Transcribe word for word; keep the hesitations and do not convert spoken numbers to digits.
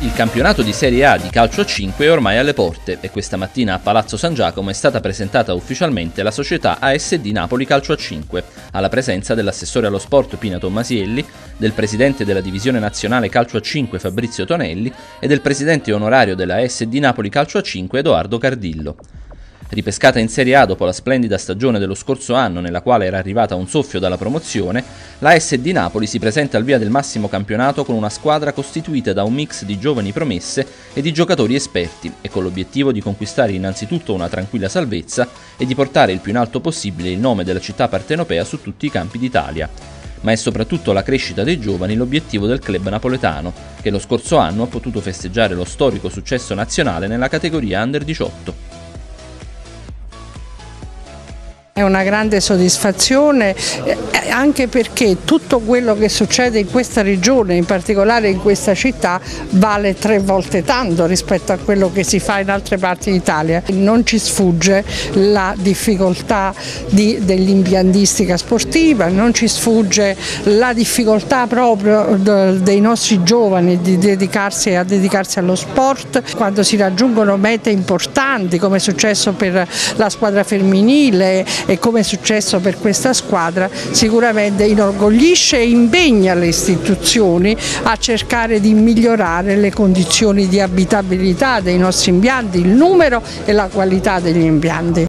Il campionato di Serie A di calcio a cinque è ormai alle porte e questa mattina a Palazzo San Giacomo è stata presentata ufficialmente la società A S D Napoli Calcio a cinque, alla presenza dell'assessore allo sport Pina Tommasielli, del presidente della divisione nazionale calcio a cinque Fabrizio Tonelli e del presidente onorario della A S D Napoli Calcio a cinque Edoardo Cardillo. Ripescata in Serie A dopo la splendida stagione dello scorso anno nella quale era arrivata a un soffio dalla promozione, la A S D Napoli si presenta al via del massimo campionato con una squadra costituita da un mix di giovani promesse e di giocatori esperti e con l'obiettivo di conquistare innanzitutto una tranquilla salvezza e di portare il più in alto possibile il nome della città partenopea su tutti i campi d'Italia. Ma è soprattutto la crescita dei giovani l'obiettivo del club napoletano, che lo scorso anno ha potuto festeggiare lo storico successo nazionale nella categoria Under diciotto. È una grande soddisfazione anche perché tutto quello che succede in questa regione, in particolare in questa città, vale tre volte tanto rispetto a quello che si fa in altre parti d'Italia. Non ci sfugge la difficoltà dell'impiantistica sportiva, non ci sfugge la difficoltà proprio dei nostri giovani di dedicarsi, a dedicarsi allo sport. Quando si raggiungono mete importanti, come è successo per la squadra femminile, e come è successo per questa squadra, sicuramente inorgoglisce e impegna le istituzioni a cercare di migliorare le condizioni di abitabilità dei nostri impianti, il numero e la qualità degli impianti.